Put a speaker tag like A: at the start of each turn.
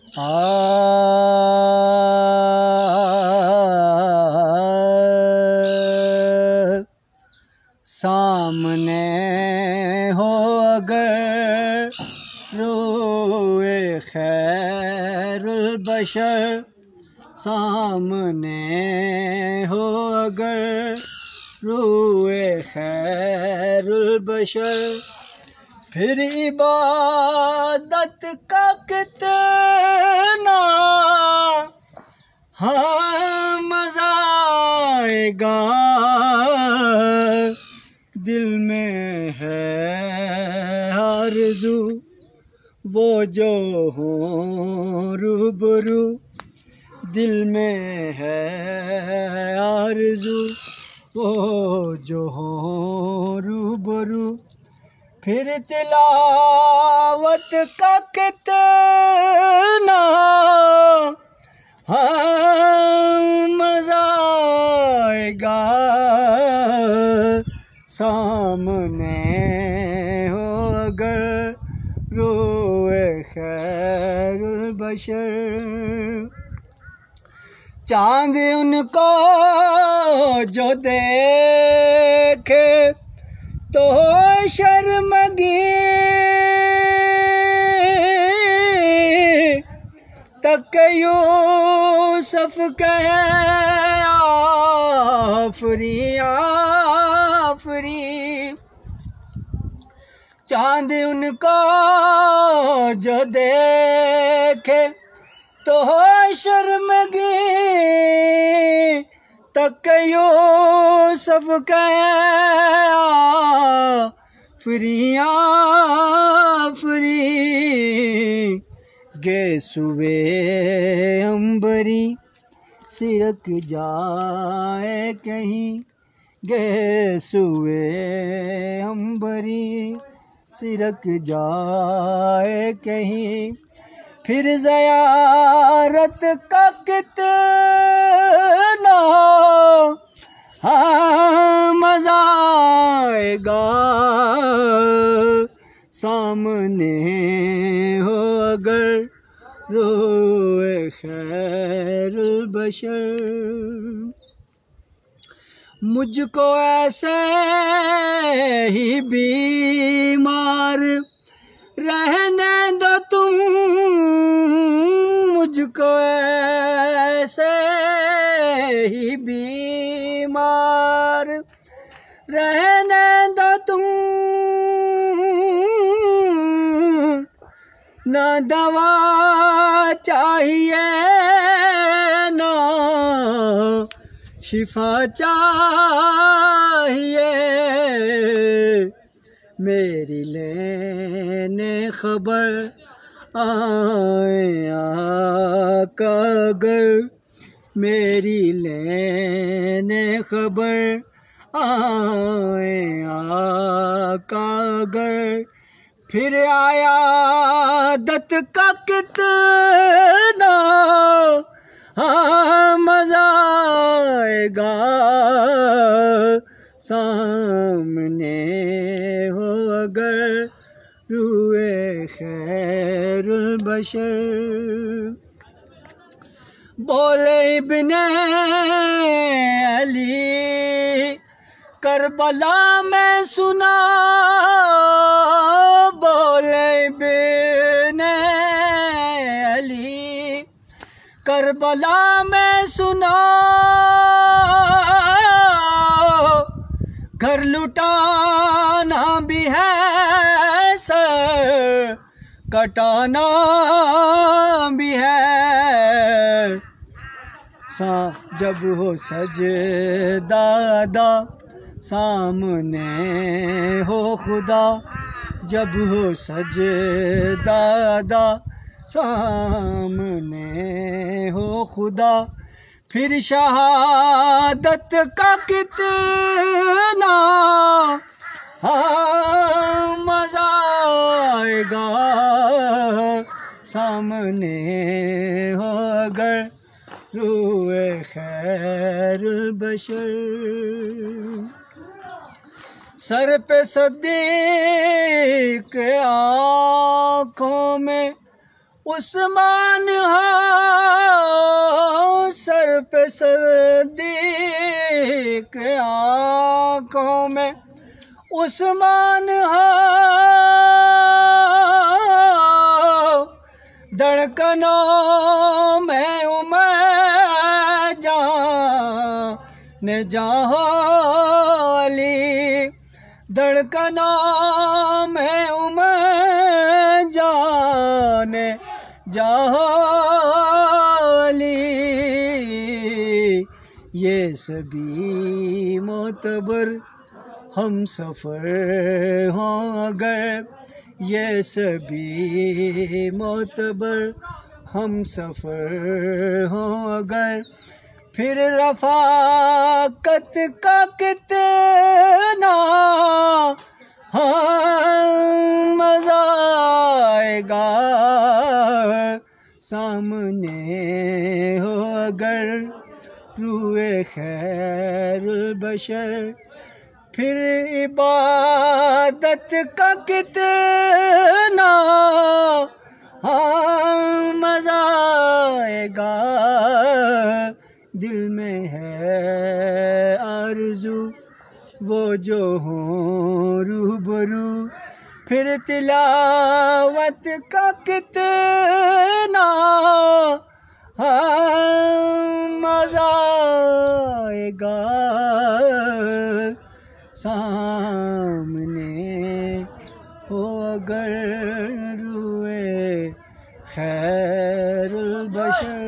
A: सामने हो अगर रूए खैरुल बशर, सामने हो अगर रूए खैरुल बशर, फिर इबादत का कितना हाँ मज़ा आएगा। दिल में है आरज़ू वो जो हो रूबरू, दिल में है आरज़ू वो जो हो रूबरू, फिर तिलावत का कितना हाँ मज़ा आएगा। सामने हो अगर रूए खैरुल बशर, चाँद उनको जो देखे तो शर्मगी, तक यूसुफ कहे आफरी आफरी। चाँद उनको जो देखे तो शर्मगी, तक यूसुफ कहे आफरी आफरी। गे सुबे अंबरी सिरक जाए कहीं, गे सुबे अंबरी सिरक जाए कहीं, फिर ज़ियारत का कितना हाँ मज़ा आएगा। सामने हो अगर रूए खैरुल बशर, मुझको ऐसे ही बीमार रहने दो तुम, मुझको ऐसे ही बीमार रहने दो तुम, ना दवा चाहिए ना शिफा चाहिए। मेरी लेने खबर आए आका अगर, मेरी लेने खबर आए आका अगर, फिर आयादत का कितना हाँ मज़ा आएगा। सामने हो अगर रूए खैरुल बशर, बोले इब्ने अली करबला में सुना, बोले इब्ने अली करबला में सुना, घर लुटाना भी है सर कटाना भी है। जब हो सजदा सामने हो खुदा, जब हो सजदा सामने हो खुदा, फिर शहादत का कितना मज़ा आएगा। सामने हो अगर रूए खैरुल बशर, सर पे सदीक आँखों में उस्मान हो सर पे सदीक आँखों में उस्मान हो धड़कनों में उमर जान अली धड़कनों में उमर जान अली ये सभी मोतबर हम सफ़र हों अगर ये सभी मोतबर हम सफ़र हों अगर फिर रफ़ाकत का कितना मज़ा आएगा सामने हो अगर रूए खैरुल बशर फिर इबादत का कितना मज़ा आएगा दिल में है आरज़ू वो जो हो रूबरू फिर तिलावत का कितना मज़ा आएगा सामने हो अगर रूए खैरुल बशर।